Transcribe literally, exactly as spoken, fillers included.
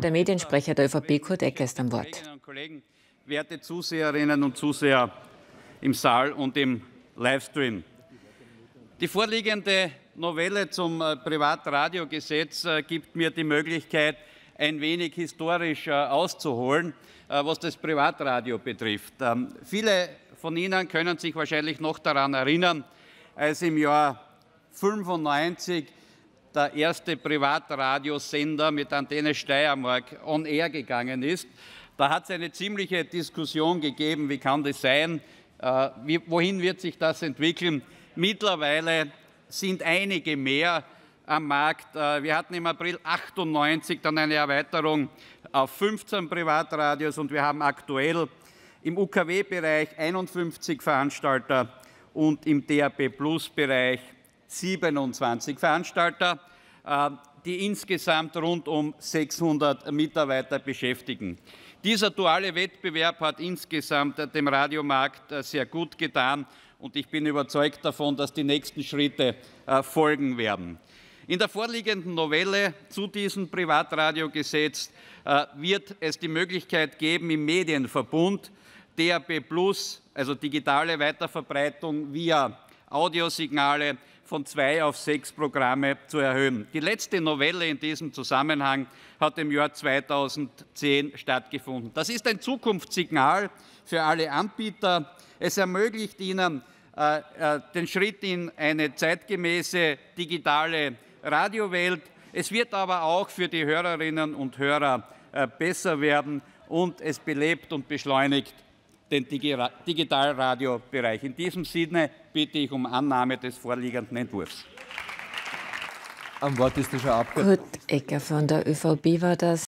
Der Mediensprecher der ÖVP, Kurt Ecker, ist am Wort. Kolleginnen und Kollegen, werte Zuseherinnen und Zuseher im Saal und im Livestream. Die vorliegende Novelle zum Privatradiogesetz gibt mir die Möglichkeit, ein wenig historisch auszuholen, was das Privatradio betrifft. Viele von Ihnen können sich wahrscheinlich noch daran erinnern, als im Jahr fünfundneunzig der erste Privatradiosender mit Antenne Steiermark on air gegangen ist. Da hat es eine ziemliche Diskussion gegeben, wie kann das sein, äh, wie, wohin wird sich das entwickeln. Mittlerweile sind einige mehr am Markt. Äh, wir hatten im April achtundneunzig dann eine Erweiterung auf fünfzehn Privatradios und wir haben aktuell im U K W-Bereich einundfünfzig Veranstalter und im D A B Plus Bereich siebenundzwanzig Veranstalter, die insgesamt rund um sechshundert Mitarbeiter beschäftigen. Dieser duale Wettbewerb hat insgesamt dem Radiomarkt sehr gut getan und ich bin überzeugt davon, dass die nächsten Schritte folgen werden. In der vorliegenden Novelle zu diesem Privatradiogesetz wird es die Möglichkeit geben, im Medienverbund D A B Plus, also digitale Weiterverbreitung via Audiosignale, von zwei auf sechs Programme zu erhöhen. Die letzte Novelle in diesem Zusammenhang hat im Jahr zweitausendzehn stattgefunden. Das ist ein Zukunftssignal für alle Anbieter. Es ermöglicht ihnen äh, äh, den Schritt in eine zeitgemäße digitale Radiowelt. Es wird aber auch für die Hörerinnen und Hörer äh, besser werden und es belebt und beschleunigt den Digitalradiobereich. In diesem Sinne bitte ich um Annahme des vorliegenden Entwurfs. Am Wort ist der Abgeordnete Kurt Ecker von der ÖVP war das.